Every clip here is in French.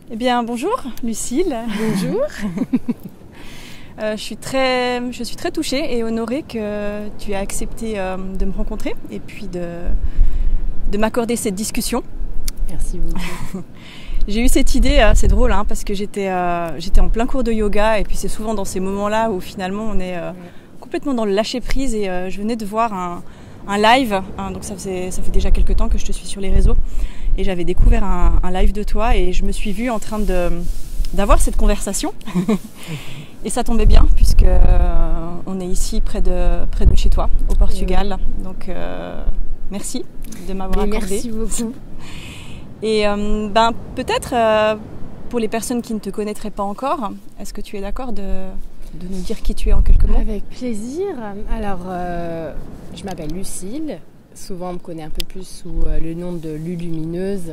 Eh bien, bonjour Lucille. Bonjour. Je suis très touchée et honorée que tu aies accepté de me rencontrer et puis de m'accorder cette discussion. Merci beaucoup. J'ai eu cette idée, c'est drôle, parce que j'étais en plein cours de yoga et puis c'est souvent dans ces moments-là où finalement on est complètement dans le lâcher-prise et je venais de voir un live, donc ça fait déjà quelques temps que je te suis sur les réseaux et j'avais découvert un live de toi et je me suis vue en train d'avoir cette conversation et ça tombait bien puisque on est ici près de chez toi au Portugal, donc merci de m'avoir accordé. Merci beaucoup. Et peut-être pour les personnes qui ne te connaîtraient pas encore, est-ce que tu es d'accord de nous dire qui tu es en quelques mots? Avec plaisir. Alors, je m'appelle Lucille. Souvent, on me connaît un peu plus sous le nom de Lulumineuse.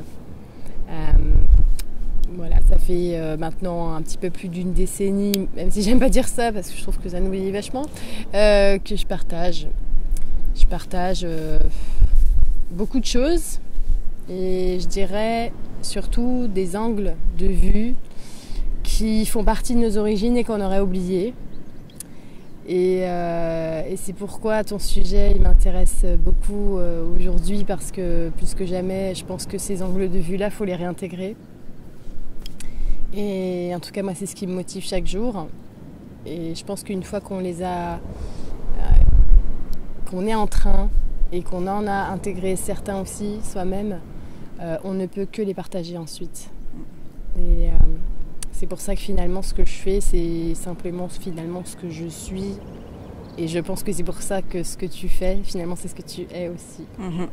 Voilà, ça fait maintenant un petit peu plus d'une décennie, même si j'aime pas dire ça parce que je trouve que ça nous lie vachement, que je partage. Je partage beaucoup de choses et je dirais surtout des angles de vue qui font partie de nos origines et qu'on aurait oublié. Et c'est pourquoi ton sujet il m'intéresse beaucoup aujourd'hui parce que plus que jamais, je pense que ces angles de vue-là, il faut les réintégrer. Et en tout cas, moi, c'est ce qui me motive chaque jour. Et je pense qu'une fois qu'on les a, qu'on est en train et qu'on en a intégré certains aussi soi-même, on ne peut que les partager ensuite. Et c'est pour ça que finalement, ce que je fais, c'est simplement finalement ce que je suis. Et je pense que c'est pour ça que ce que tu fais, finalement, c'est ce que tu es aussi.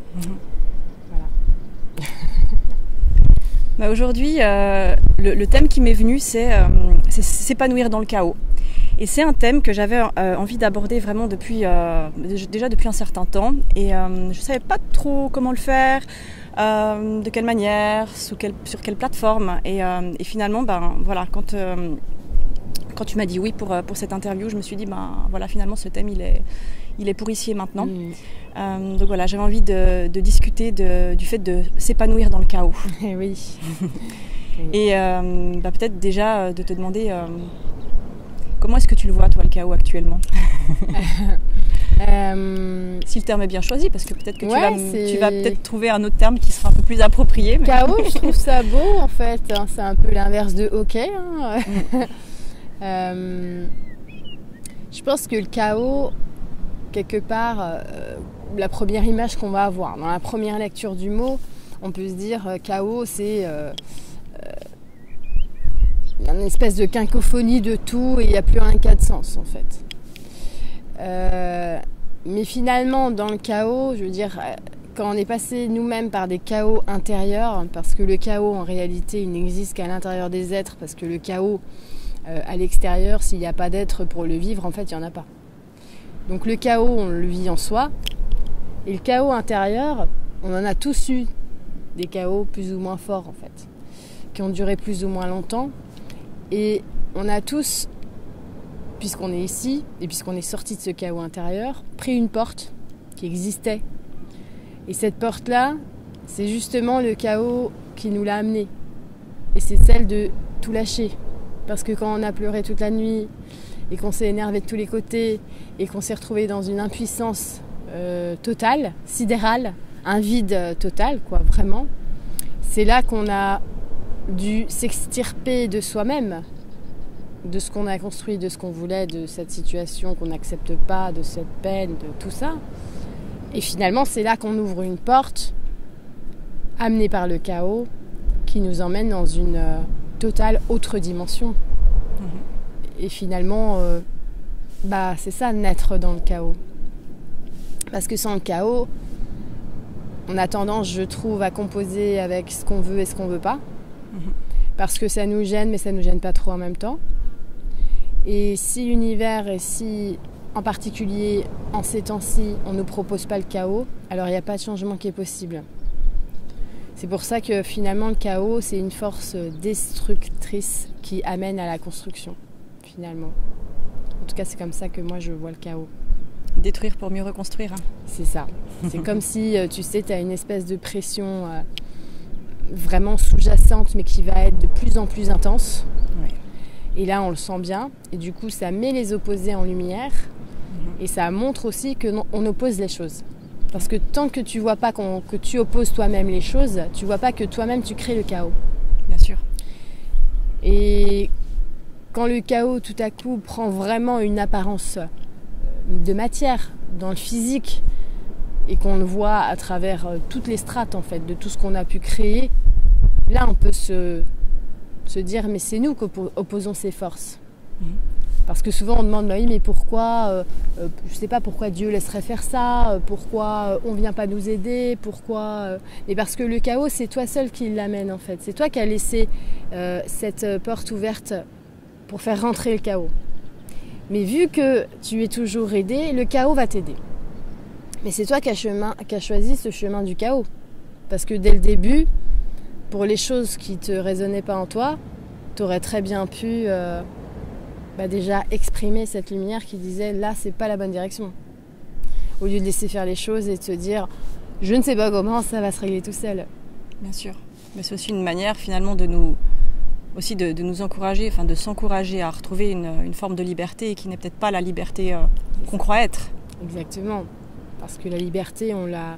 Voilà. Aujourd'hui, le thème qui m'est venu, c'est s'épanouir dans le chaos. Et c'est un thème que j'avais envie d'aborder vraiment déjà depuis un certain temps. Et je ne savais pas trop comment le faire, de quelle manière, sur quelle plateforme. Et finalement, voilà, quand tu m'as dit oui pour cette interview, je me suis dit, voilà, finalement, ce thème, il est pour ici et maintenant. Donc voilà, j'avais envie de discuter du fait de s'épanouir dans le chaos. Oui. Et peut-être déjà de te demander comment est-ce que tu le vois, toi, le chaos actuellement? Si le terme est bien choisi, parce que peut-être que tu vas peut-être trouver un autre terme qui sera un peu plus approprié. Mais... Chaos, je trouve ça beau en fait. C'est un peu l'inverse de OK. Je pense que le chaos, quelque part, la première image qu'on va avoir, dans la première lecture du mot, on peut se dire chaos, c'est une espèce de cacophonie de tout et il n'y a plus rien qui a de sens en fait. Mais finalement, dans le chaos, je veux dire, quand on est passé nous-mêmes par des chaos intérieurs, parce que le chaos en réalité, il n'existe qu'à l'intérieur des êtres, parce que le chaos à l'extérieur, s'il n'y a pas d'être pour le vivre, en fait, il n'y en a pas. Donc le chaos, on le vit en soi. Et le chaos intérieur, on en a tous eu des chaos plus ou moins forts, en fait, qui ont duré plus ou moins longtemps. Et on a tous, puisqu'on est ici, et puisqu'on est sorti de ce chaos intérieur, pris une porte qui existait. Et cette porte-là, c'est justement le chaos qui nous l'a amené. Et c'est celle de tout lâcher. Parce que quand on a pleuré toute la nuit, et qu'on s'est énervé de tous les côtés, et qu'on s'est retrouvé dans une impuissance totale, sidérale, un vide total, quoi, vraiment, c'est là qu'on a dû s'extirper de soi-même, de ce qu'on a construit, de ce qu'on voulait, de cette situation qu'on n'accepte pas, de cette peine, de tout ça. Et finalement, c'est là qu'on ouvre une porte, amenée par le chaos, qui nous emmène dans une totale autre dimension. Et finalement, c'est ça, naître dans le chaos. Parce que sans le chaos, on a tendance, je trouve, à composer avec ce qu'on veut et ce qu'on veut pas. Parce que ça nous gêne, mais ça nous gêne pas trop en même temps. Et si l'univers, et si en particulier en ces temps-ci, on ne nous propose pas le chaos, alors il n'y a pas de changement qui est possible. C'est pour ça que finalement le chaos, c'est une force destructrice qui amène à la construction, finalement. En tout cas, c'est comme ça que moi je vois le chaos. Détruire pour mieux reconstruire. C'est ça. C'est comme si, tu sais, tu as une espèce de pression vraiment sous-jacente, mais qui va être de plus en plus intense. Oui. Et là, on le sent bien. Et du coup, ça met les opposés en lumière. Et ça montre aussi qu'on oppose les choses. Parce que tant que tu vois pas que tu opposes toi-même les choses, tu vois pas que toi-même tu crées le chaos. Bien sûr. Et quand le chaos tout à coup prend vraiment une apparence de matière dans le physique et qu'on le voit à travers toutes les strates en fait de tout ce qu'on a pu créer, là on peut se dire mais c'est nous qui opposons ces forces. Parce que souvent on demande oui mais pourquoi je sais pas pourquoi Dieu laisserait faire ça, pourquoi on vient pas nous aider, pourquoi et parce que le chaos c'est toi seul qui l'amène en fait, c'est toi qui as laissé cette porte ouverte pour faire rentrer le chaos. Mais vu que tu es toujours aidé, le chaos va t'aider. Mais c'est toi qui as choisi ce chemin du chaos. Parce que dès le début, pour les choses qui te résonnaient pas en toi, tu aurais très bien pu déjà exprimer cette lumière qui disait là c'est pas la bonne direction. Au lieu de laisser faire les choses et de se dire je ne sais pas comment ça va se régler tout seul. Bien sûr. Mais c'est aussi une manière finalement de nous encourager, enfin de s'encourager à retrouver une forme de liberté qui n'est peut-être pas la liberté qu'on croit être. Exactement. Parce que la liberté, on la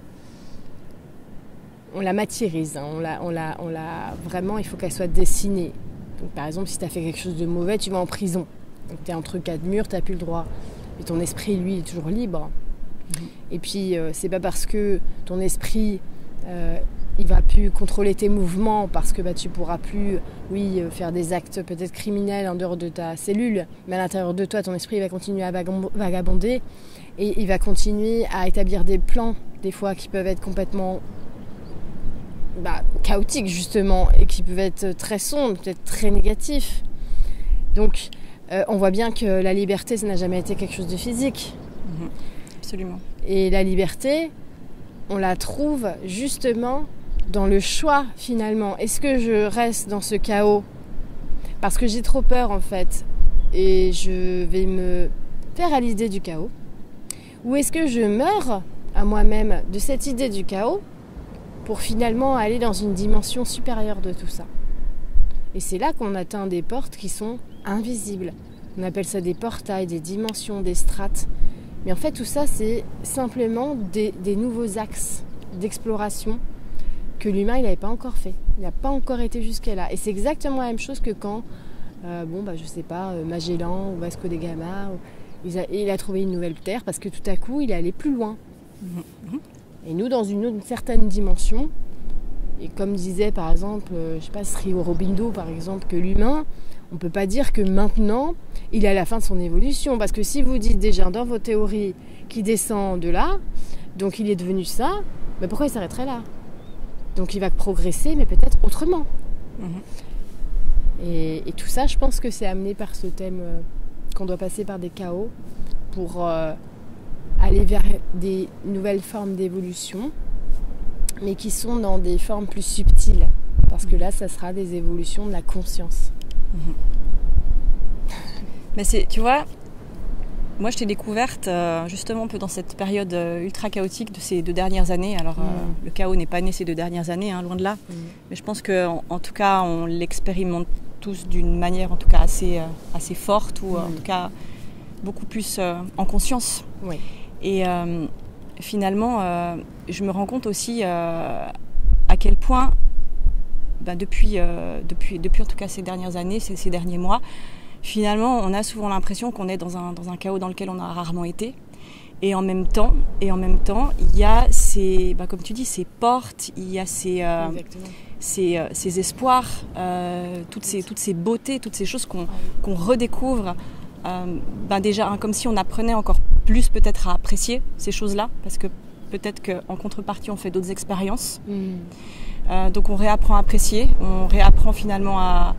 matiérise, hein. on la vraiment, il faut qu'elle soit dessinée. Donc, par exemple, si tu as fait quelque chose de mauvais, tu vas en prison. Donc tu es entre quatre murs, tu n'as plus le droit. Et ton esprit, lui, est toujours libre. Et puis, c'est pas parce que ton esprit, il va plus contrôler tes mouvements, parce que tu pourras plus, faire des actes peut-être criminels en dehors de ta cellule, mais à l'intérieur de toi, ton esprit va continuer à vagabonder et il va continuer à établir des plans, des fois, qui peuvent être complètement chaotiques, justement, et qui peuvent être très sombres, peut-être très négatifs. Donc, on voit bien que la liberté, ça n'a jamais été quelque chose de physique. Absolument. Et la liberté, on la trouve justement dans le choix, finalement. Est-ce que je reste dans ce chaos parce que j'ai trop peur, en fait, et je vais me faire à l'idée du chaos? Ou est-ce que je meurs à moi-même de cette idée du chaos pour finalement aller dans une dimension supérieure de tout ça? Et c'est là qu'on atteint des portes qui sont invisibles. On appelle ça des portails, des dimensions, des strates. Mais en fait, tout ça, c'est simplement des nouveaux axes d'exploration que l'humain, il n'avait pas encore fait. Il n'a pas encore été jusqu'à là. Et c'est exactement la même chose que quand, je sais pas, Magellan ou Vasco da Gama, il a trouvé une nouvelle terre parce que tout à coup, il est allé plus loin. Et nous, dans une certaine dimension, et comme disait par exemple, Sri Aurobindo par exemple, que l'humain, on ne peut pas dire que maintenant, il est à la fin de son évolution. Parce que si vous dites déjà dans vos théories qu'il descend de là, donc il est devenu ça, mais pourquoi il s'arrêterait là? Donc il va progresser, mais peut-être autrement. Et tout ça, je pense que c'est amené par ce thème qu'on doit passer par des chaos pour aller vers des nouvelles formes d'évolution, mais qui sont dans des formes plus subtiles. Parce que là, ça sera des évolutions de la conscience. Mais tu vois, moi je t'ai découverte justement un peu dans cette période ultra chaotique de ces 2 dernières années. Alors le chaos n'est pas né ces 2 dernières années, loin de là. Mais je pense qu'en tout cas on l'expérimente tous d'une manière en tout cas assez forte, ou en tout cas beaucoup plus en conscience. Oui. Et finalement je me rends compte aussi à quel point depuis en tout cas ces dernières années, ces derniers mois, finalement on a souvent l'impression qu'on est dans un chaos dans lequel on a rarement été. Et en même temps, il y a ces, comme tu dis, ces portes, il y a ces espoirs, toutes ces beautés, toutes ces choses qu'on redécouvre. Déjà, comme si on apprenait encore plus peut-être à apprécier ces choses-là, parce que peut-être qu'en contrepartie, on fait d'autres expériences. Donc on réapprend à apprécier, on réapprend finalement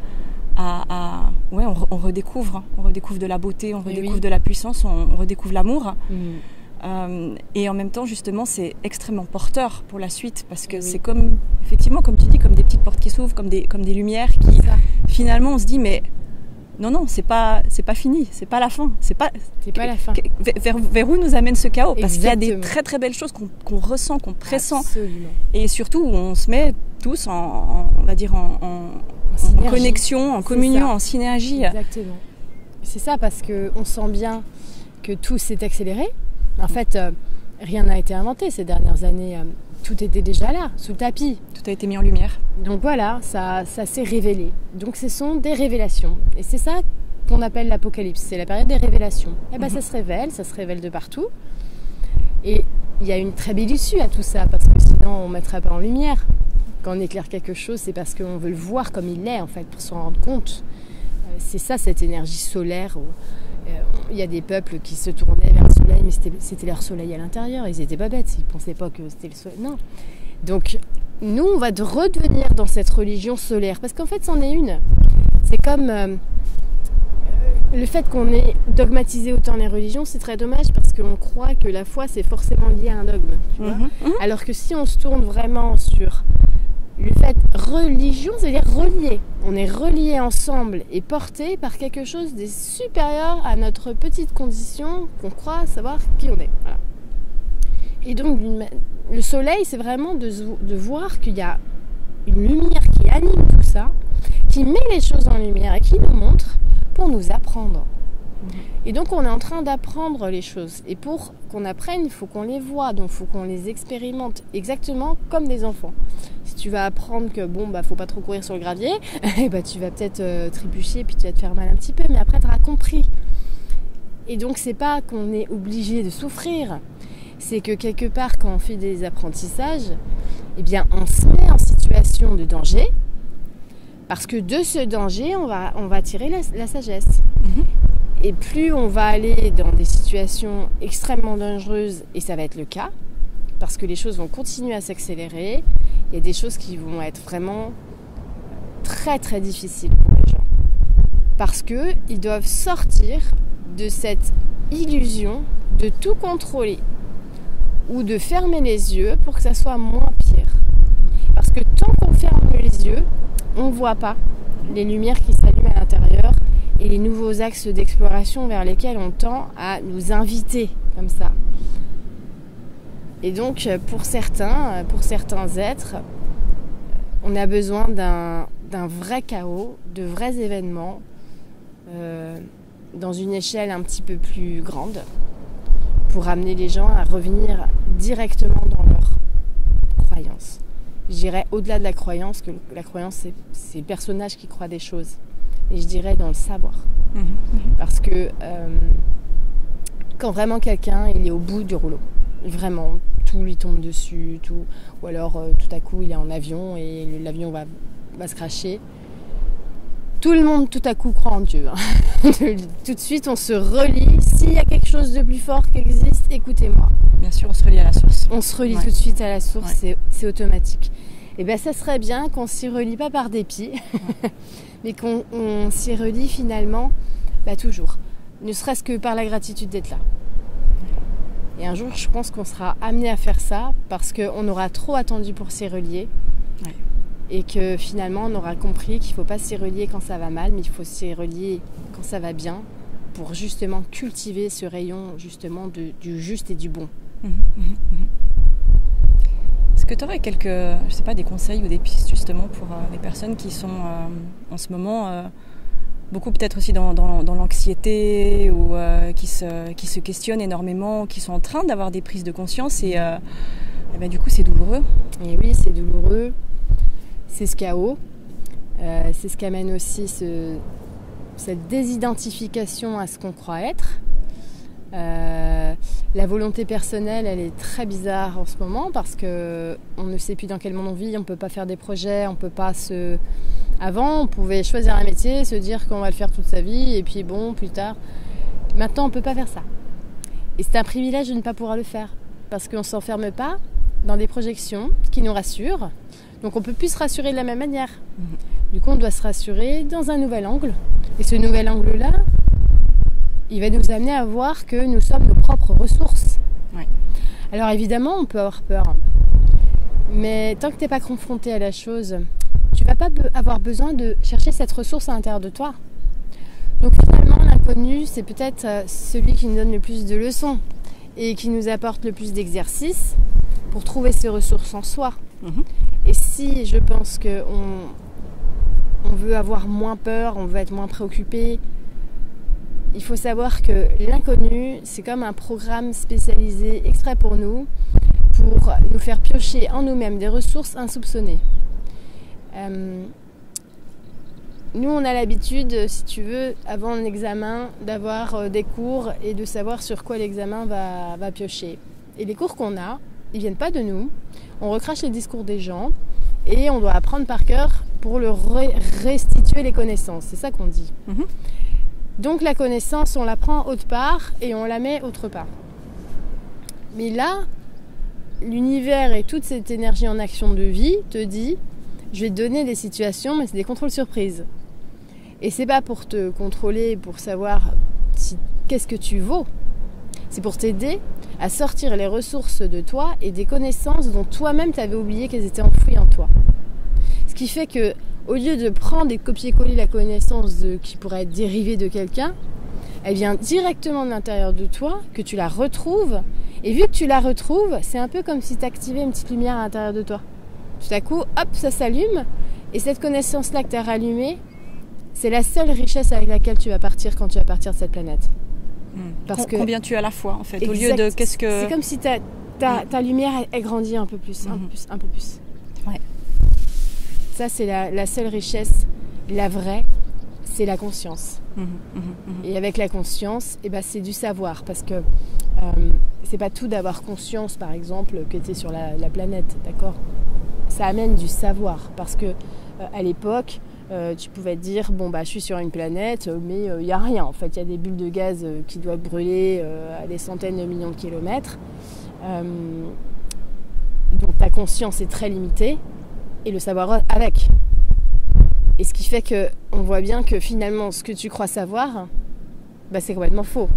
on redécouvre de la beauté, on redécouvre de la puissance, on redécouvre l'amour. Et en même temps, justement, c'est extrêmement porteur pour la suite, parce que c'est effectivement, comme tu dis, comme des petites portes qui s'ouvrent, comme des lumières qui, finalement, on se dit, mais non, c'est pas fini, c'est pas la fin. C'est pas la fin. Vers où nous amène ce chaos? Parce qu'il y a des Exactement. très très belles choses qu'on ressent, qu'on pressent. Absolument. Et surtout, où on se met tous on va dire en connexion, en communion, en synergie. Exactement. C'est ça, parce qu'on sent bien que tout s'est accéléré. En fait, rien n'a été inventé ces dernières années. Tout était déjà là, sous le tapis. Tout a été mis en lumière. Donc voilà, ça s'est révélé. Donc ce sont des révélations. Et c'est ça qu'on appelle l'apocalypse. C'est la période des révélations. Et ben ça se révèle de partout. Et il y a une très belle issue à tout ça, parce que sinon on ne mettrait pas en lumière. Quand on éclaire quelque chose, c'est parce qu'on veut le voir comme il est, en fait, pour s'en rendre compte. C'est ça, cette énergie solaire. Il y a des peuples qui se tournaient vers le soleil, mais c'était leur soleil à l'intérieur. Ils n'étaient pas bêtes, ils ne pensaient pas que c'était le soleil. Non. Donc, nous, on va redevenir dans cette religion solaire, parce qu'en fait, c'en est une. C'est comme le fait qu'on ait dogmatisé autant les religions, c'est très dommage, parce qu'on croit que la foi, c'est forcément lié à un dogme. Tu vois. Alors que si on se tourne vraiment sur le fait religion, c'est-à-dire relié. On est reliés ensemble et portés par quelque chose de supérieur à notre petite condition qu'on croit savoir qui on est. Voilà. Et donc, le soleil, c'est vraiment de voir qu'il y a une lumière qui anime tout ça, qui met les choses en lumière et qui nous montre pour nous apprendre. Et donc, on est en train d'apprendre les choses. Et pour qu'on apprenne, il faut qu'on les voit, donc il faut qu'on les expérimente exactement comme des enfants. Si tu vas apprendre que faut pas trop courir sur le gravier, tu vas peut-être trébucher, puis tu vas te faire mal un petit peu, mais après tu auras compris. Et donc c'est pas qu'on est obligé de souffrir, c'est que quelque part quand on fait des apprentissages, on se met en situation de danger, parce que de ce danger, on va tirer la sagesse. Et plus on va aller dans des situations extrêmement dangereuses, et ça va être le cas, parce que les choses vont continuer à s'accélérer, il y a des choses qui vont être vraiment très très difficiles pour les gens. Parce qu'ils doivent sortir de cette illusion de tout contrôler ou de fermer les yeux pour que ça soit moins pire. Parce que tant qu'on ferme les yeux, on ne voit pas les lumières qui s'allument à l'intérieur et les nouveaux axes d'exploration vers lesquels on tend à nous inviter comme ça. Et donc, pour certains êtres, on a besoin d'un vrai chaos, de vrais événements, dans une échelle un petit peu plus grande, pour amener les gens à revenir directement dans leur croyance. Je dirais au-delà de la croyance, que la croyance, c'est le personnage qui croit des choses. Et je dirais dans le savoir. Parce que quand vraiment quelqu'un il est au bout du rouleau, vraiment, tout lui tombe dessus, tout, ou alors tout à coup il est en avion et l'avion va se crasher. Tout le monde tout à coup croit en Dieu. Tout de suite on se relie. S'il y a quelque chose de plus fort qui existe, écoutez-moi. Bien sûr, on se relie à la source. On se relie tout de suite à la source, c'est automatique. Et ça serait bien qu'on s'y relie pas par dépit, mais qu'on s'y relie finalement toujours. Ne serait-ce que par la gratitude d'être là. Et un jour, je pense qu'on sera amené à faire ça parce qu'on aura trop attendu pour s'y relier. Et que finalement, on aura compris qu'il ne faut pas s'y relier quand ça va mal, mais il faut s'y relier quand ça va bien pour justement cultiver ce rayon justement du juste et du bon. Est-ce que tu aurais des conseils ou des pistes justement pour les personnes qui sont en ce moment beaucoup peut-être aussi dans l'anxiété ou qui se questionnent énormément, qui sont en train d'avoir des prises de conscience et du coup c'est douloureux. Et oui, c'est douloureux, c'est ce chaos, c'est ce qui amène aussi cette désidentification à ce qu'on croit être. La volonté personnelle, elle est très bizarre en ce moment parce que on ne sait plus dans quel monde on vit, on ne peut pas faire des projets, on peut pas se... Avant, on pouvait choisir un métier, se dire qu'on va le faire toute sa vie et puis plus tard. Maintenant, on ne peut pas faire ça. Et c'est un privilège de ne pas pouvoir le faire parce qu'on ne s'enferme pas dans des projections qui nous rassurent. Donc on ne peut plus se rassurer de la même manière. Du coup, on doit se rassurer dans un nouvel angle. Et ce nouvel angle-là, il va nous amener à voir que nous sommes nos propres ressources. Alors évidemment, on peut avoir peur. Mais tant que tu n'es pas confronté à la chose, tu ne vas pas avoir besoin de chercher cette ressource à l'intérieur de toi. l'inconnu, c'est peut-être celui qui nous donne le plus de leçons et qui nous apporte le plus d'exercices pour trouver ces ressources en soi. Et si je pense qu'on veut avoir moins peur, on veut être moins préoccupé, il faut savoir que l'inconnu, c'est comme un programme spécialisé exprès pour nous faire piocher en nous-mêmes des ressources insoupçonnées. Nous, on a l'habitude, si tu veux, avant un examen, d'avoir des cours et de savoir sur quoi l'examen va piocher. Et les cours qu'on a, ils viennent pas de nous. On recrache les discours des gens et on doit apprendre par cœur pour leur restituer les connaissances. C'est ça qu'on dit. Donc la connaissance, on la prend autre part et on la met autre part. Mais là, l'univers et toute cette énergie en action de vie te dit, je vais te donner des situations, mais c'est des contrôles surprises. Et c'est pas pour te contrôler, pour savoir qu'est-ce que tu vaux. C'est pour t'aider à sortir les ressources de toi et des connaissances dont toi-même t'avais oublié qu'elles étaient enfouies en toi. Ce qui fait que, au lieu de prendre et de copier-coller la connaissance qui pourrait être dérivée de quelqu'un, elle vient directement de l'intérieur de toi, que tu la retrouves. Et vu que tu la retrouves, c'est un peu comme si tu activais une petite lumière à l'intérieur de toi. Tout à coup, hop, ça s'allume. Et cette connaissance-là que tu as rallumée, c'est la seule richesse avec laquelle tu vas partir quand tu vas partir de cette planète. Parce que combien tu as à la fois, en fait, exact. Au lieu de qu'est-ce que... C'est comme si ta lumière, elle grandit un peu plus, un peu plus. Ouais. Ça, c'est la seule richesse, la vraie, c'est la conscience. Et avec la conscience, c'est du savoir. Parce que c'est pas tout d'avoir conscience, par exemple, que tu es sur la planète, d'accord ? Ça amène du savoir. Parce que à l'époque, tu pouvais te dire, je suis sur une planète, mais il n'y a rien. En fait, il y a des bulles de gaz qui doivent brûler à des centaines de millions de kilomètres. Donc ta conscience est très limitée. Et le savoir avec. Et ce qui fait qu'on voit bien que finalement, ce que tu crois savoir, c'est complètement faux.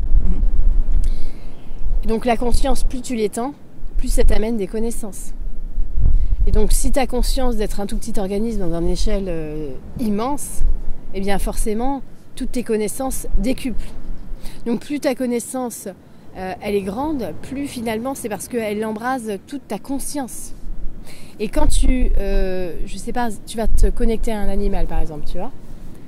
Donc la conscience, plus tu l'étends, plus ça t'amène des connaissances. Et donc si tu as conscience d'être un tout petit organisme dans une échelle immense, eh bien forcément, toutes tes connaissances décuplent. Donc plus ta connaissance, elle est grande, plus finalement c'est parce qu'elle embrase toute ta conscience. Et quand tu vas te connecter à un animal par exemple, tu vois,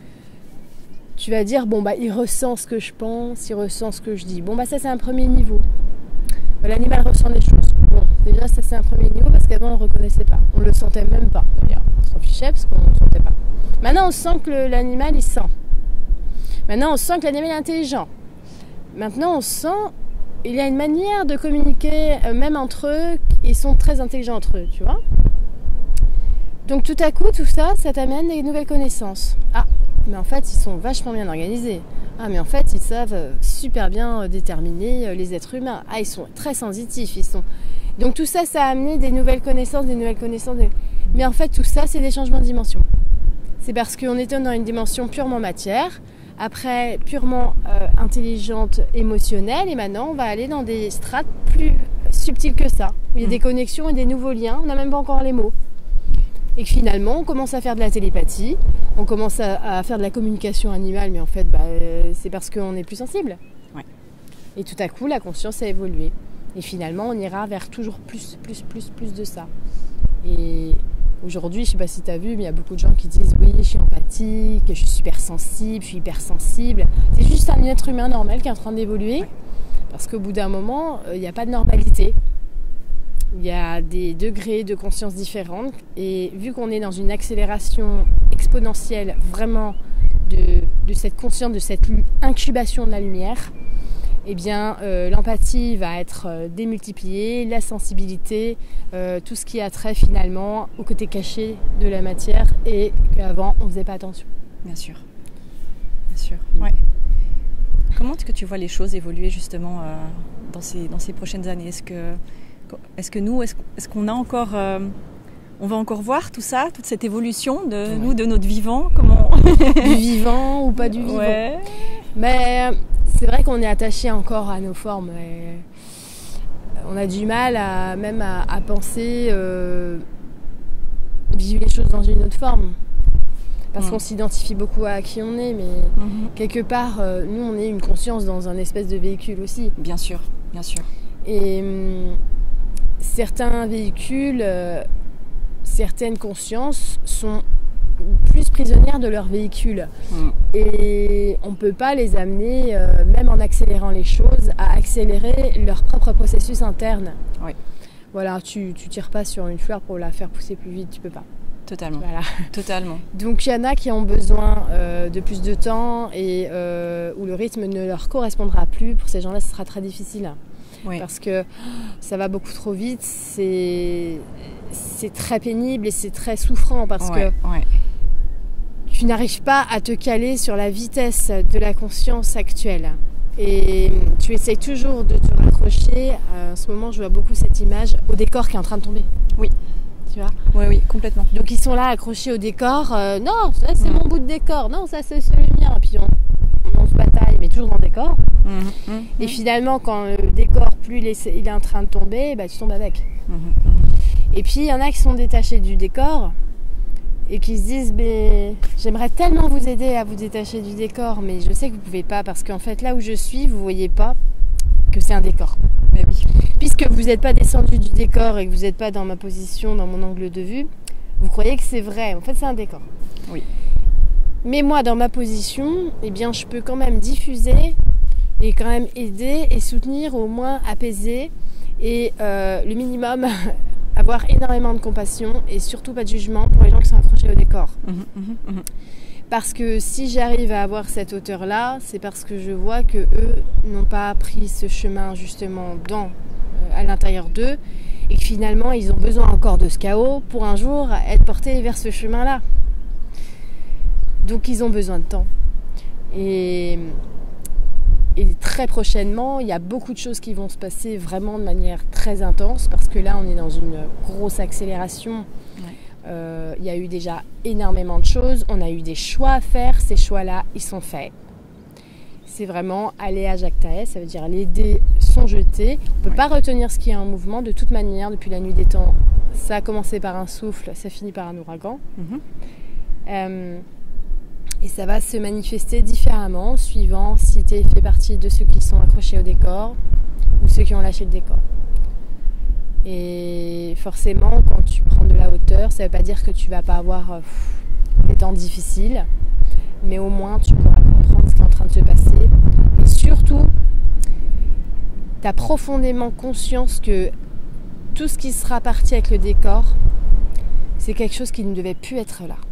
tu vas dire, il ressent ce que je pense, il ressent ce que je dis. Ça c'est un premier niveau. L'animal ressent des choses. Déjà ça c'est un premier niveau parce qu'avant on ne reconnaissait pas. On ne le sentait même pas d'ailleurs. On s'en fichait parce qu'on ne le sentait pas. Maintenant on sent que l'animal il sent. Maintenant on sent que l'animal est intelligent. Maintenant on sent, il y a une manière de communiquer même entre eux, ils sont très intelligents entre eux, tu vois. Donc tout à coup tout ça t'amène des nouvelles connaissances. Ah, mais en fait ils sont vachement bien organisés. Ah mais en fait ils savent super bien déterminer les êtres humains. Ah ils sont très sensitifs, Donc tout ça a amené des nouvelles connaissances. Mais en fait tout ça c'est des changements de dimension. C'est parce qu'on était dans une dimension purement matière, après purement intelligente, émotionnelle, et maintenant on va aller dans des strates plus subtiles que ça, où il y a des connexions et des nouveaux liens, on n'a même pas encore les mots. Et que finalement on commence à faire de la télépathie, on commence à faire de la communication animale, mais en fait c'est parce qu'on est plus sensible. Ouais. Et tout à coup la conscience a évolué. Et finalement on ira vers toujours plus de ça. Et aujourd'hui, je ne sais pas si tu as vu, mais il y a beaucoup de gens qui disent oui, je suis empathique, je suis super sensible, je suis hypersensible. C'est juste un être humain normal qui est en train d'évoluer. Ouais. Parce qu'au bout d'un moment, il n'y a pas de normalité. Il y a des degrés de conscience différents. Et vu qu'on est dans une accélération exponentielle vraiment de cette conscience, de cette incubation de la lumière, eh bien, l'empathie va être démultipliée, la sensibilité, tout ce qui a trait finalement au côté caché de la matière et qu'avant on ne faisait pas attention. Bien sûr. Ouais. Comment est-ce que tu vois les choses évoluer justement dans ces prochaines années ? Est-ce qu'on a encore, on va encore voir tout ça, toute cette évolution de nous, de notre vivant, comment du vivant ou pas du vivant. Ouais. Mais c'est vrai qu'on est attaché encore à nos formes. Et on a du mal à penser vivre les choses dans une autre forme. parce qu'on s'identifie beaucoup à qui on est, mais quelque part, nous, on est une conscience dans un espèce de véhicule aussi. Bien sûr, bien sûr. Et certains véhicules, certaines consciences sont plus prisonnières de leur véhicule. Et on ne peut pas les amener, même en accélérant les choses, à accélérer leur propre processus interne. Oui. Voilà, tu tires pas sur une fleur pour la faire pousser plus vite, tu peux pas. Totalement. Voilà. Totalement. Donc il y en a qui ont besoin de plus de temps et où le rythme ne leur correspondra plus. Pour ces gens-là, ce sera très difficile. Oui. Parce que ça va beaucoup trop vite, c'est très pénible et c'est très souffrant parce que tu n'arrives pas à te caler sur la vitesse de la conscience actuelle. Et tu essayes toujours de te raccrocher. En ce moment, je vois beaucoup cette image au décor qui est en train de tomber. Oui. Tu vois ? Oui, complètement. Donc ils sont là accrochés au décor. Non, ça c'est mon bout de décor. Non, ça c'est celui mien. Et puis on se bataille, mais toujours dans le décor. Et finalement, quand le décor, plus il est en train de tomber, bah, tu tombes avec. Et puis il y en a qui sont détachés du décor et qui se disent j'aimerais tellement vous aider à vous détacher du décor, mais je sais que vous ne pouvez pas parce qu'en fait là où je suis, vous ne voyez pas que c'est un décor. Mais oui. Puisque vous n'êtes pas descendu du décor et que vous n'êtes pas dans ma position, dans mon angle de vue, vous croyez que c'est vrai. En fait, c'est un décor. Oui. Mais moi, dans ma position, eh bien, je peux quand même diffuser et quand même aider et soutenir, au moins apaiser et le minimum avoir énormément de compassion et surtout pas de jugement pour les gens qui sont accrochés au décor. Parce que si j'arrive à avoir cette hauteur-là, c'est parce que je vois que eux n'ont pas pris ce chemin justement à l'intérieur d'eux et que finalement ils ont besoin encore de ce chaos pour un jour être portés vers ce chemin-là. Donc ils ont besoin de temps. Et très prochainement, il y a beaucoup de choses qui vont se passer vraiment de manière très intense parce que là, on est dans une grosse accélération. Il y a eu déjà énormément de choses. On a eu des choix à faire. Ces choix-là, ils sont faits. C'est vraiment aller à Jactae, ça veut dire les dés sont jetés. On ne peut pas retenir ce qui est en mouvement. De toute manière, depuis la nuit des temps, ça a commencé par un souffle, ça finit par un ouragan. Et ça va se manifester différemment, suivant si tu fais partie de ceux qui sont accrochés au décor ou ceux qui ont lâché le décor. Et forcément, quand tu prends de la hauteur, ça ne veut pas dire que tu ne vas pas avoir des temps difficiles, mais au moins tu pourras comprendre ce qui est en train de se passer. Et surtout, tu as profondément conscience que tout ce qui sera parti avec le décor, c'est quelque chose qui ne devait plus être là.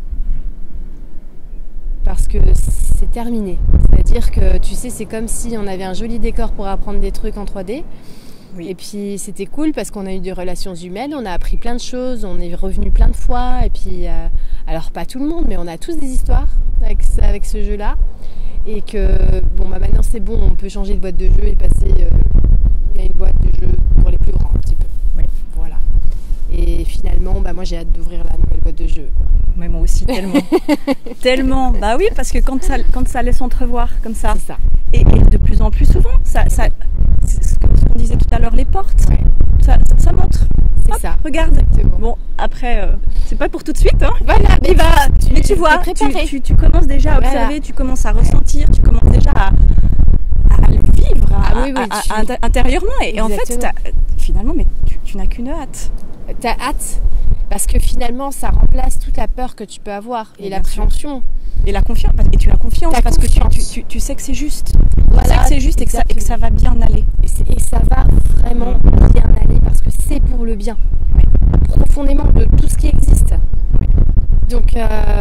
Parce que c'est terminé. C'est-à-dire que, tu sais, c'est comme si on avait un joli décor pour apprendre des trucs en 3D. Oui. Et puis, c'était cool parce qu'on a eu des relations humaines, on a appris plein de choses, on est revenu plein de fois. Et puis, alors pas tout le monde, mais on a tous des histoires avec ce jeu-là. Et que, maintenant c'est bon, on peut changer de boîte de jeu et passer à une boîte de jeu pour les plus grands, un petit peu. Oui. Voilà. Et finalement, moi j'ai hâte d'ouvrir la nouvelle boîte de jeu. Mais moi aussi, tellement. Tellement. Bah oui, parce que quand ça laisse entrevoir comme ça. C'est ça. Et de plus en plus souvent, c'est ce qu'on disait tout à l'heure, les portes, ça montre. C'est ça. Regarde. Exactement. Bon, après, c'est pas pour tout de suite. Hein. Voilà, mais tu vois, tu commences déjà à observer, tu commences à ressentir, tu commences déjà à le vivre intérieurement. Et en fait, finalement, mais tu n'as qu'une hâte. T'as hâte. Parce que finalement, ça remplace toute la peur que tu peux avoir et l'appréhension. Et la confiance. Et tu as confiance parce que tu sais que c'est juste. Voilà, tu sais que c'est juste et que ça va bien aller. Et ça va vraiment bien aller parce que c'est pour le bien. Oui. Profondément de tout ce qui existe. Oui. Donc,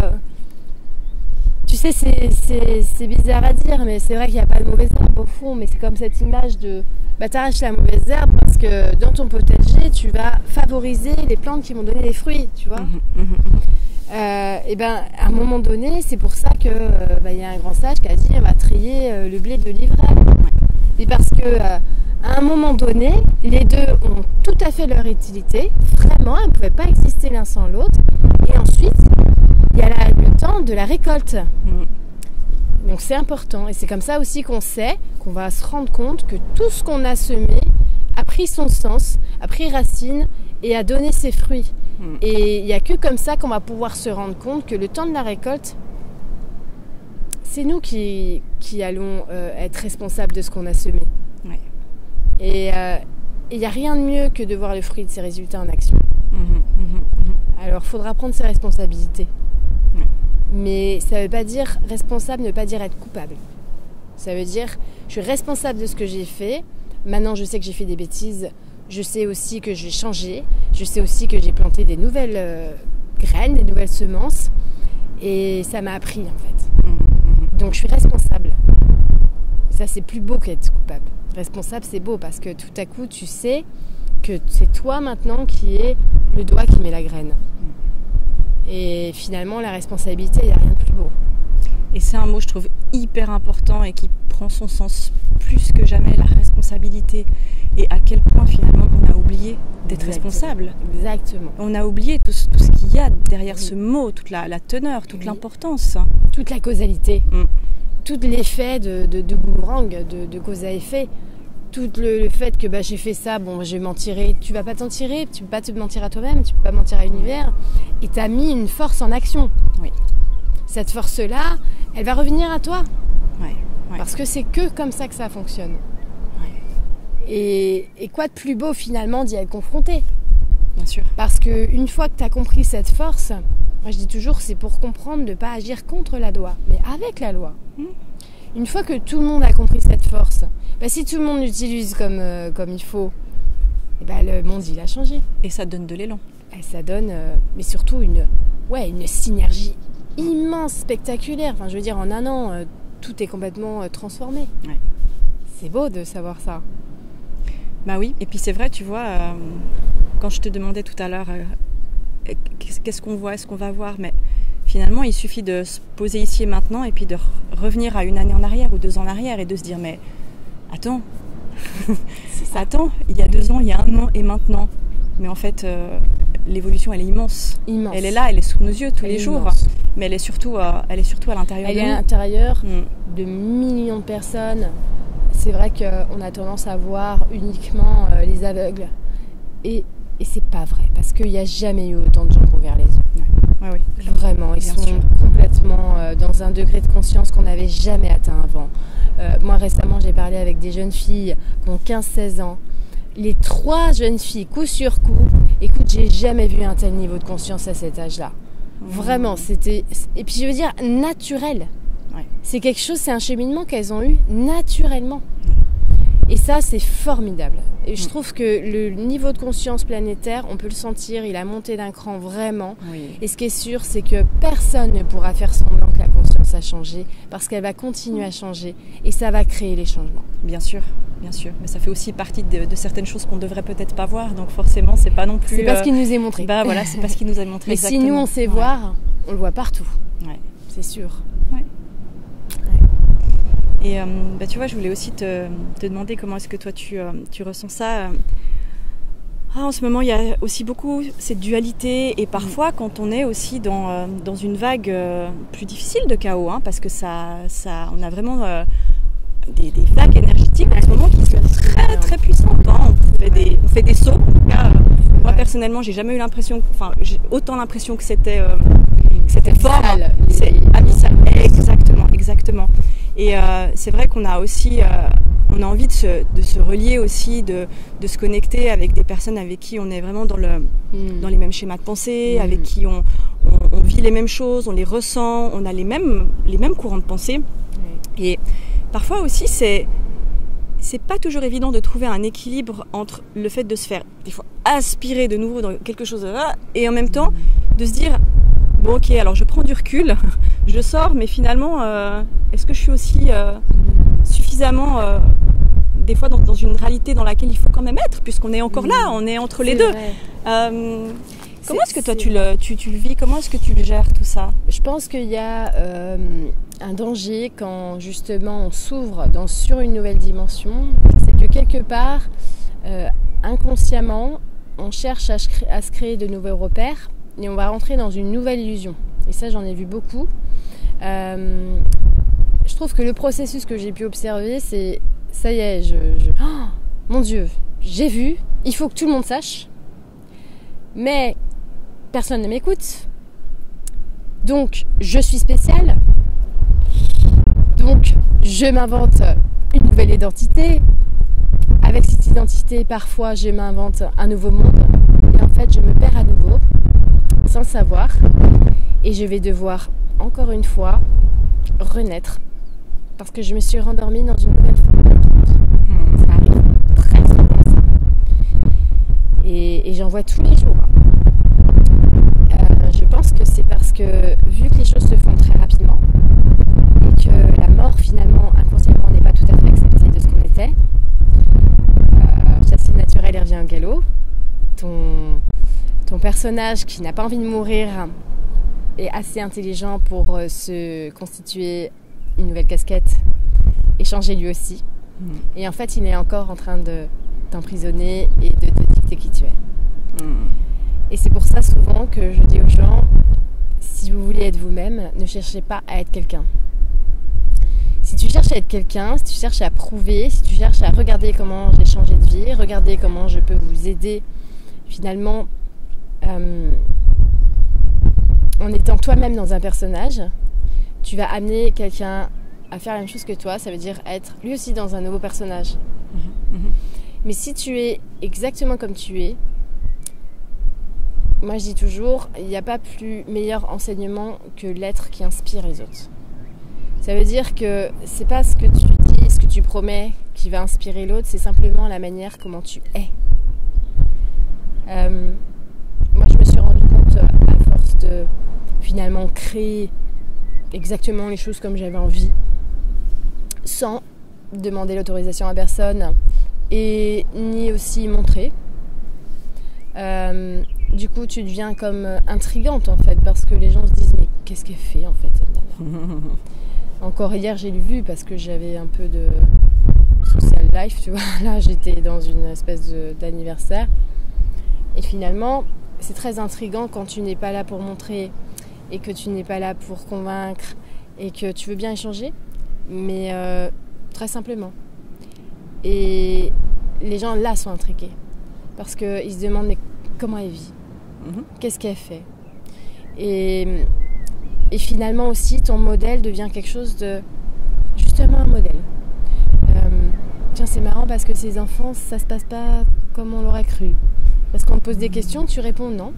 tu sais, c'est bizarre à dire, mais c'est vrai qu'il n'y a pas de mauvaise herbe au fond. Mais c'est comme cette image de... t'arraches la mauvaise herbe parce que dans ton potager, tu vas favoriser les plantes qui vont donner des fruits, tu vois. À un moment donné, c'est pour ça que y a un grand sage qui a dit on va trier le blé de l'ivraie. Et parce que à un moment donné, les deux ont tout à fait leur utilité. Vraiment, elles ne pouvaient pas exister l'un sans l'autre. Et ensuite, il y a le temps de la récolte. Donc c'est important et c'est comme ça aussi qu'on sait, qu'on va se rendre compte que tout ce qu'on a semé a pris son sens, a pris racine et a donné ses fruits. Et il n'y a que comme ça qu'on va pouvoir se rendre compte que le temps de la récolte, c'est nous qui allons être responsables de ce qu'on a semé. Ouais. Et il n'y a rien de mieux que de voir le fruit de ses résultats en action. Alors, il faudra prendre ses responsabilités. Ouais. Mais ça ne veut pas dire responsable, ne veut pas dire être coupable. Ça veut dire, je suis responsable de ce que j'ai fait. Maintenant, je sais que j'ai fait des bêtises. Je sais aussi que j'ai changé. Je sais aussi que j'ai planté des nouvelles graines, des nouvelles semences. Et ça m'a appris, en fait. Donc, je suis responsable. Et ça, c'est plus beau qu'être coupable. Responsable, c'est beau parce que tout à coup, tu sais que c'est toi maintenant qui est le doigt qui met la graine. Et finalement, la responsabilité, il n'y a rien de plus beau. Et c'est un mot, je trouve, hyper important et qui prend son sens plus que jamais, la responsabilité. Et à quel point, finalement, on a oublié d'être responsable. Exactement. On a oublié tout ce qu'il y a derrière ce mot, toute la teneur, toute l'importance. Toute la causalité. Tout l'effet de boomerang, de cause à effet. Tout le fait que j'ai fait ça, je vais m'en tirer. Tu vas pas t'en tirer, tu peux pas te mentir à toi-même, tu peux pas mentir à l'univers. Et tu as mis une force en action. Oui. Cette force-là, elle va revenir à toi. Ouais. Parce que c'est que comme ça que ça fonctionne. Ouais. Et quoi de plus beau finalement d'y être confronté ? Bien sûr. Parce qu'une fois que tu as compris cette force, moi je dis toujours, c'est pour comprendre de ne pas agir contre la loi, mais avec la loi. Une fois que tout le monde a compris cette force, si tout le monde l'utilise comme il faut, le monde il a changé. Et ça donne de l'élan. Et ça donne, mais surtout une synergie immense, spectaculaire. Enfin, je veux dire, en un an, tout est complètement transformé. Ouais. C'est beau de savoir ça. Bah oui, et puis c'est vrai, tu vois, quand je te demandais tout à l'heure qu'est-ce qu'on voit, est-ce qu'on va voir, mais finalement, il suffit de se poser ici et maintenant et puis de revenir à une année en arrière ou 2 ans en arrière et de se dire, mais attends, attends, il y a 2 ans, il y a 1 an et maintenant. Mais en fait, l'évolution, elle est immense. Elle est là, elle est sous nos yeux tous les jours. Immense. Mais elle est surtout à l'intérieur de nous. Elle est à l'intérieur de millions de personnes. C'est vrai qu'on a tendance à voir uniquement les aveugles. Et c'est pas vrai, parce qu'il n'y a jamais eu autant de gens qui ont ouvert les yeux. Ouais, vraiment, ils sont complètement dans un degré de conscience qu'on n'avait jamais atteint avant. Moi, récemment, j'ai parlé avec des jeunes filles qui ont 15-16 ans. Les 3 jeunes filles, coup sur coup, écoute, j'ai jamais vu un tel niveau de conscience à cet âge-là. Vraiment, c'était... Et puis, je veux dire, naturel. Ouais. C'est quelque chose, c'est un cheminement qu'elles ont eu naturellement. Et ça, c'est formidable. Et je trouve que le niveau de conscience planétaire, on peut le sentir, il a monté d'un cran vraiment. Oui. Et ce qui est sûr, c'est que personne ne pourra faire semblant que la conscience a changé, parce qu'elle va continuer à changer, et ça va créer les changements. Bien sûr. Mais ça fait aussi partie de certaines choses qu'on ne devrait peut-être pas voir, donc forcément, c'est pas non plus... C'est pas ce qui nous est montré. Voilà, c'est pas ce qui nous est montré. Mais exactement. Si nous, on sait voir, on le voit partout. Ouais. C'est sûr. Ouais. Et tu vois, je voulais aussi te demander comment est-ce que toi tu ressens ça. En ce moment, il y a aussi beaucoup cette dualité et parfois quand on est aussi dans une vague plus difficile de chaos, parce que on a vraiment des vagues énergétiques en ce moment qui sont très très puissantes. On fait des sauts. En tout cas, moi personnellement, j'ai jamais eu l'impression, j'ai autant l'impression que c'était fort. C'est abyssal. Exactement. Et c'est vrai qu'on a aussi, on a envie de se relier aussi, de se connecter avec des personnes avec qui on est vraiment dans les mêmes schémas de pensée, avec qui on vit les mêmes choses, on les ressent, on a les mêmes courants de pensée. Et parfois aussi, c'est pas toujours évident de trouver un équilibre entre le fait de se faire des fois aspirer de nouveau dans quelque chose et en même temps de se dire bon ok, alors je prends du recul, je sors, mais finalement est-ce que je suis aussi suffisamment des fois dans une réalité dans laquelle il faut quand même être, puisqu'on est encore là, on est entre les deux. Comment est-ce que toi tu le vis, comment est-ce que tu le gères tout ça? Je pense qu'il y a un danger quand justement on s'ouvre sur une nouvelle dimension, c'est que quelque part inconsciemment on cherche à se créer de nouveaux repères et on va rentrer dans une nouvelle illusion. Et ça, j'en ai vu beaucoup. Je trouve que le processus que j'ai pu observer, c'est ça y est, oh, mon Dieu, j'ai vu, il faut que tout le monde sache. Mais personne ne m'écoute. Donc, je suis spéciale. Donc, je m'invente une nouvelle identité. Avec cette identité, parfois, je m'invente un nouveau monde. Et en fait, je me perds à nouveau, sans le savoir. Et je vais devoir, encore une fois, renaître. Parce que je me suis rendormie dans une nouvelle forme. Ça arrive très souvent, ça. Et j'en vois tous les jours. Je pense que c'est parce que, vu que les choses se font très rapidement, et que la mort, finalement, inconsciemment, n'est pas tout à fait acceptée de ce qu'on était, chasser le naturel et revient au galop. Ton personnage qui n'a pas envie de mourir est assez intelligent pour se constituer une nouvelle casquette et changer lui aussi. Et en fait, il est encore en train de t'emprisonner et de te dicter qui tu es. Et c'est pour ça souvent que je dis aux gens, si vous voulez être vous-même, ne cherchez pas à être quelqu'un. Si tu cherches à être quelqu'un, si tu cherches à prouver, si tu cherches à regarder comment j'ai changé de vie, regarder comment je peux vous aider finalement en étant toi-même dans un personnage, tu vas amener quelqu'un à faire la même chose que toi, ça veut dire être lui aussi dans un nouveau personnage. Mais si tu es exactement comme tu es, moi je dis toujours, il n'y a pas plus meilleur enseignement que l'être qui inspire les autres. Ça veut dire que c'est pas ce que tu dis, ce que tu promets qui va inspirer l'autre, c'est simplement la manière comment tu es. Moi je me suis rendu compte à force de finalement créer exactement les choses comme j'avais envie, sans demander l'autorisation à personne et ni aussi montrer. Du coup tu deviens comme intrigante en fait, parce que les gens se disent mais qu'est-ce qu'elle fait en fait cette nana. Encore hier j'ai vu parce que j'avais un peu de social life, tu vois, là j'étais dans une espèce d'anniversaire et finalement c'est très intriguant quand tu n'es pas là pour montrer et que tu n'es pas là pour convaincre et que tu veux bien échanger, mais très simplement. Et les gens là sont intrigués parce qu'ils se demandent mais comment elle vit, qu'est-ce qu'elle fait, et finalement aussi ton modèle devient quelque chose de justement un modèle. Tiens, c'est marrant parce que ces enfants ça se passe pas comme on l'aurait cru, parce qu'on te pose des questions, tu réponds non.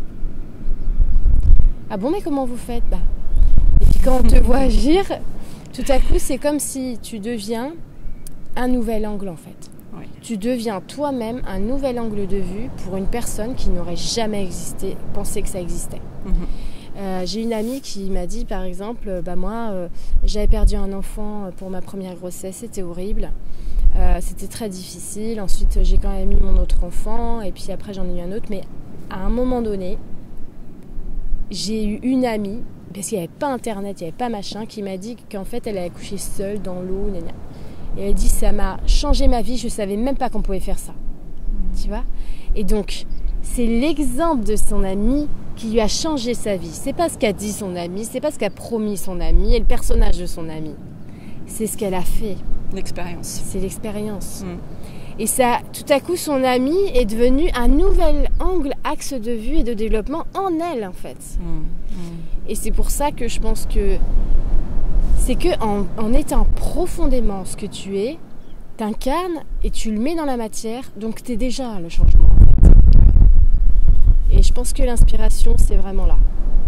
Ah bon, mais comment vous faites? Et puis quand on te voit agir, tout à coup c'est comme si tu deviens un nouvel angle en fait. Oui. Tu deviens toi-même un nouvel angle de vue pour une personne qui n'aurait jamais existé, pensé que ça existait. J'ai une amie qui m'a dit par exemple, moi j'avais perdu un enfant pour ma première grossesse, c'était horrible, c'était très difficile, ensuite j'ai quand même eu mon autre enfant et puis après j'en ai eu un autre, mais à un moment donné j'ai eu une amie, parce qu'il n'y avait pas internet, il n'y avait pas machin, qui m'a dit qu'en fait elle avait couché seule dans l'eau, et elle a dit ça m'a changé ma vie, je ne savais même pas qu'on pouvait faire ça, tu vois. Et donc c'est l'exemple de son amie qui lui a changé sa vie. C'est pas ce qu'a dit son amie, c'est pas ce qu'a promis son amie et le personnage de son amie. C'est ce qu'elle a fait. L'expérience. C'est l'expérience. Et ça, tout à coup, son amie est devenue un nouvel angle, axe de vue et de développement en elle, en fait. Et c'est pour ça que je pense que c'est que en étant profondément ce que tu es, t'incarnes et tu le mets dans la matière, donc t'es déjà le changement, en fait. Et je pense que l'inspiration, c'est vraiment là.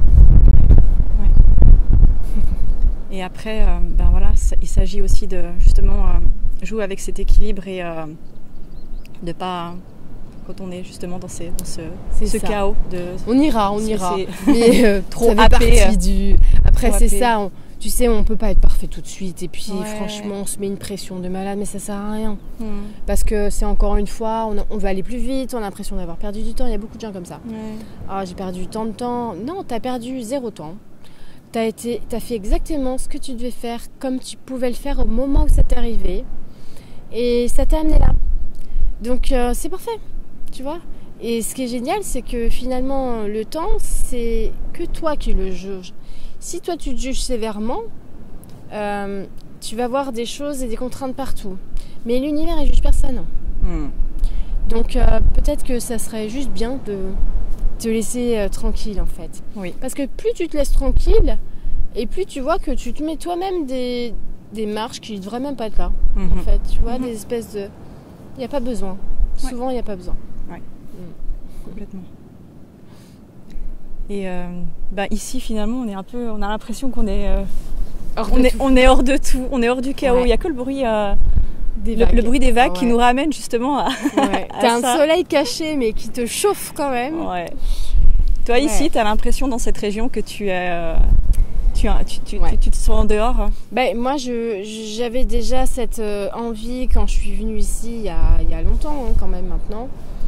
Et après, il s'agit aussi de justement jouer avec cet équilibre et de pas, quand on est justement dans ce chaos. On ira. Mais trop ça fait partie du. Après, c'est ça. Tu sais, on peut pas être parfait tout de suite. Et puis, franchement, on se met une pression de malade, mais ça sert à rien. Parce que c'est encore une fois, on veut aller plus vite, on a l'impression d'avoir perdu du temps. Il y a beaucoup de gens comme ça. Ah, j'ai perdu tant de temps. Non, t'as perdu 0 temps. T'as fait exactement ce que tu devais faire, comme tu pouvais le faire au moment où ça t'est arrivé. Et ça t'a amené là. Donc, c'est parfait. Tu vois ? Et ce qui est génial, c'est que finalement, le temps, c'est que toi qui le juges. Si toi tu te juges sévèrement, tu vas voir des choses et des contraintes partout. Mais l'univers, il juge personne. Donc peut-être que ça serait juste bien de te laisser tranquille en fait. Oui. Parce que plus tu te laisses tranquille, et plus tu vois que tu te mets toi-même des marches qui ne devraient même pas être là. En fait, tu vois, des espèces de... Il n'y a pas besoin. Souvent, il n'y a pas besoin. Ouais. Complètement. Et ici, finalement, on a l'impression qu'on est... on est hors de tout, on est hors du chaos. Il n'y a que le bruit... le bruit des vagues qui nous ramène justement à, T'as un soleil caché mais qui te chauffe quand même. Ouais. Toi ici, t'as l'impression dans cette région que tu te sens en dehors. Moi, j'avais déjà cette envie quand je suis venue ici il y a longtemps quand même maintenant.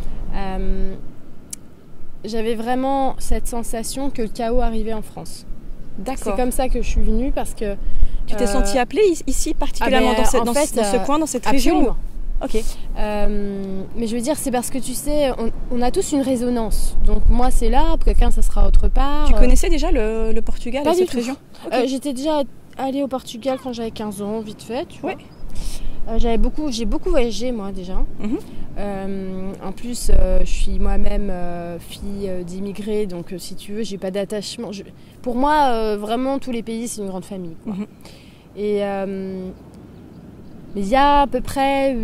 J'avais vraiment cette sensation que le chaos arrivait en France. D'accord. C'est comme ça que je suis venue parce que... Tu t'es sentie appelée ici particulièrement dans ce coin, dans cette région? Ok. Mais je veux dire, c'est parce que tu sais, on a tous une résonance. Donc moi c'est là, pour quelqu'un ça sera autre part. Tu connaissais déjà le Portugal et cette région? Okay. J'étais déjà allée au Portugal quand j'avais 15 ans, vite fait, tu vois. J'ai beaucoup voyagé moi déjà. En plus, je suis moi-même fille d'immigrés, donc si tu veux, j'ai pas d'attachement. Pour moi, vraiment, tous les pays, c'est une grande famille, quoi. Et mais il y a à peu près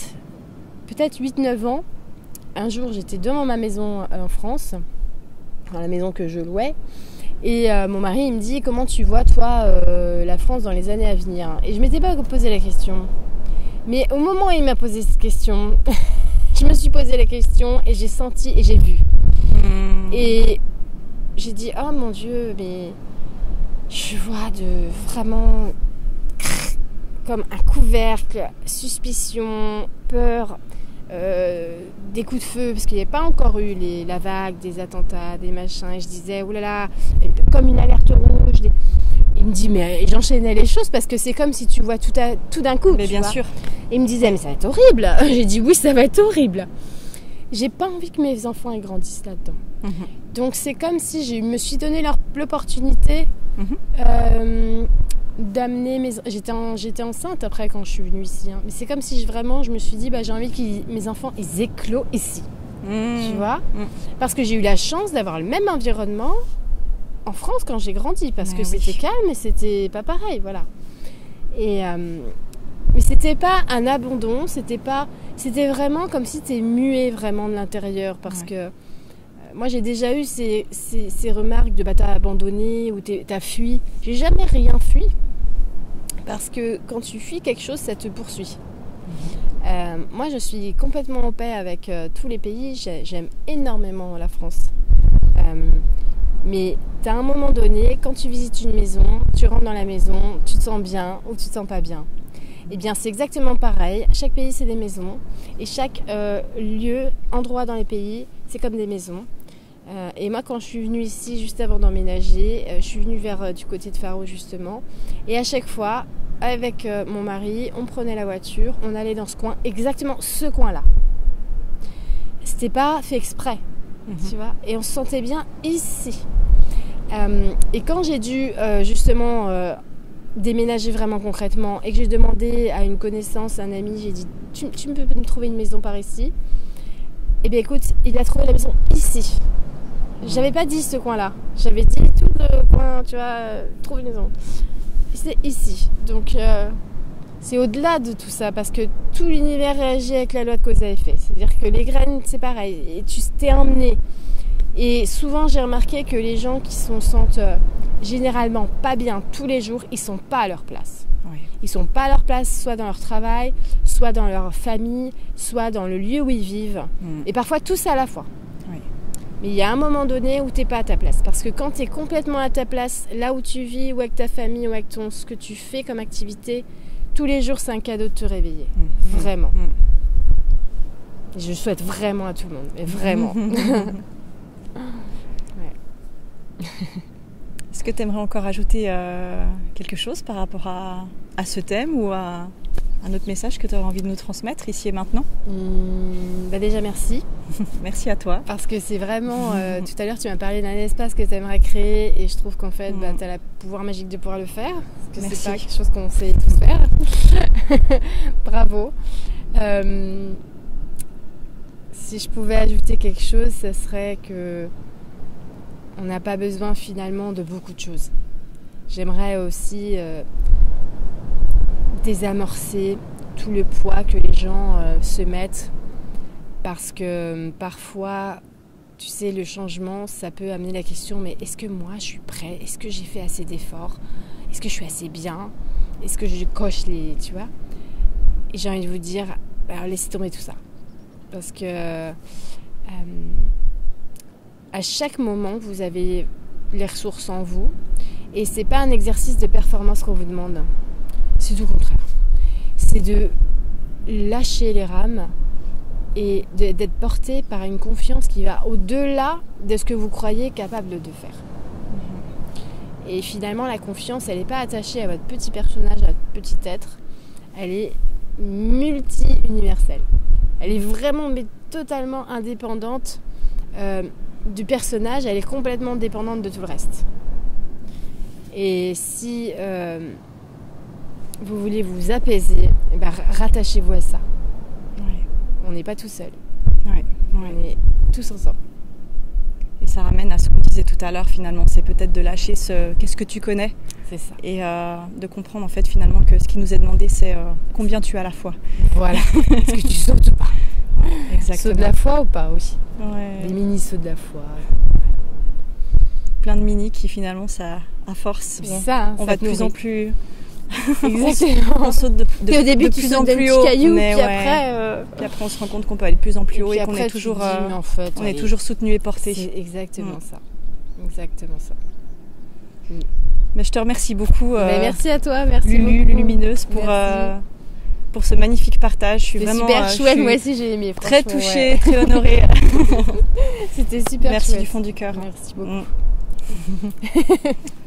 8-9 ans, un jour, j'étais devant ma maison en France, dans la maison que je louais, et mon mari, il me dit « Comment tu vois, toi, la France dans les années à venir ?» Et je ne m'étais pas posé la question. Mais au moment où il m'a posé cette question, je me suis posé la question et j'ai senti et j'ai vu. Et j'ai dit, oh mon Dieu, mais je vois vraiment comme un couvercle, suspicion, peur, des coups de feu, parce qu'il n'y avait pas encore eu la vague, des attentats, des machins. Et je disais, oulala, comme une alerte rouge. Il me dit, mais j'enchaînais les choses parce que c'est comme si tu vois tout d'un coup. Mais bien sûr. Et il me disait, mais ça va être horrible. J'ai dit, oui, ça va être horrible. J'ai pas envie que mes enfants ils grandissent là-dedans. Donc c'est comme si je me suis donné l'opportunité d'amener mes... J'étais enceinte après quand je suis venue ici. Mais c'est comme si je me suis dit, j'ai envie que mes enfants ils éclosent ici. Tu vois. Parce que j'ai eu la chance d'avoir le même environnement en France quand j'ai grandi, parce que c'était calme et c'était pas pareil, voilà. Et mais c'était pas un abandon, c'était vraiment comme si t'es muet vraiment de l'intérieur, parce que moi j'ai déjà eu ces remarques de t'as abandonné ou t'as fui. J'ai jamais rien fui, parce que quand tu fuis quelque chose, ça te poursuit. Moi je suis complètement en paix avec tous les pays, j'aime énormément la France. Mais à un moment donné, quand tu visites une maison, tu rentres dans la maison, tu te sens bien ou tu te sens pas bien. Eh bien, c'est exactement pareil. Chaque pays, c'est des maisons. Et chaque endroit dans les pays, c'est comme des maisons. Et moi, quand je suis venue ici, juste avant d'emménager, je suis venue du côté de Faro, justement. Et à chaque fois, avec mon mari, on prenait la voiture, on allait dans ce coin, exactement ce coin-là. C'était pas fait exprès. Tu vois, et on se sentait bien ici. Et quand j'ai dû justement déménager vraiment concrètement et que j'ai demandé à une connaissance, un ami, j'ai dit tu peux me trouver une maison par ici? Eh bien écoute, il a trouvé la maison ici. J'avais pas dit ce coin-là, j'avais dit tout le coin, tu vois, trouve une maison. C'est ici. Donc c'est au-delà de tout ça, parce que tout l'univers réagit avec la loi de cause à effet. C'est-à-dire que les graines, c'est pareil, et tu t'es emmené. Et souvent, j'ai remarqué que les gens qui se sentent généralement pas bien tous les jours, ils sont pas à leur place. Oui. Ils sont pas à leur place, soit dans leur travail, soit dans leur famille, soit dans le lieu où ils vivent. Et parfois, tout ça à la fois. Oui. Mais il y a un moment donné où t'es pas à ta place. Parce que quand t'es complètement à ta place, là où tu vis, ou avec ta famille, ou avec ce que tu fais comme activité, tous les jours, c'est un cadeau de te réveiller. Vraiment. Et je souhaite vraiment à tout le monde. Mais vraiment. Est-ce que tu aimerais encore ajouter quelque chose par rapport à ce thème ou à un autre message que tu aurais envie de nous transmettre ici et maintenant? Déjà, merci. Merci à toi. Parce que c'est vraiment... tout à l'heure, tu m'as parlé d'un espace que tu aimerais créer et je trouve qu'en fait, tu as le pouvoir magique de pouvoir le faire. Parce que c'est pas quelque chose qu'on sait tous faire. Bravo. Si je pouvais ajouter quelque chose, ça serait que On n'a pas besoin finalement de beaucoup de choses. J'aimerais aussi désamorcer tout le poids que les gens se mettent, parce que parfois, tu sais, le changement, ça peut amener la question, mais est-ce que moi je suis prêt? Est-ce que j'ai fait assez d'efforts? Est-ce que je suis assez bien? Est-ce que je coche les... Tu vois? Et j'ai envie de vous dire, alors laissez tomber tout ça. Parce que à chaque moment, vous avez les ressources en vous. Et c'est pas un exercice de performance qu'on vous demande. C'est tout le contraire. C'est de lâcher les rames et d'être porté par une confiance qui va au-delà de ce que vous croyez capable de faire. Et finalement, la confiance, elle n'est pas attachée à votre petit personnage, à votre petit être. Elle est multi-universelle. Elle est vraiment, mais totalement indépendante du personnage. Elle est complètement dépendante de tout le reste. Et si vous voulez vous apaiser, eh ben, rattachez-vous à ça. Ouais. On n'est pas tout seul. Ouais. On est tous ensemble. Et ça ramène à ce qu'on disait tout à l'heure finalement, c'est peut-être de lâcher ce qu'est-ce que tu connais. C'est ça. Et de comprendre en fait finalement que ce qui nous est demandé c'est combien tu as à la fois. Voilà. Est-ce que tu sautes ou pas? Exactement. Saut de la foi ou pas aussi? Ouais. Des mini sauts de la foi. Plein de mini qui finalement ça à force on va de plus en plus exactement. on saute de au début, de tu plus en sautes plus haut caillou, mais puis puis après on se rend compte qu'on peut aller de plus en plus haut et qu'on est toujours en fait, on est toujours soutenu et porté. C'est exactement ça. Exactement ça. Mais je te remercie beaucoup merci à toi, merci Lulu, beaucoup. Lumineuse pour ce magnifique partage. Je suis vraiment super chouette, moi aussi j'ai aimé. Très touchée, très honorée. C'était super Merci chouette. du fond du cœur. Merci beaucoup.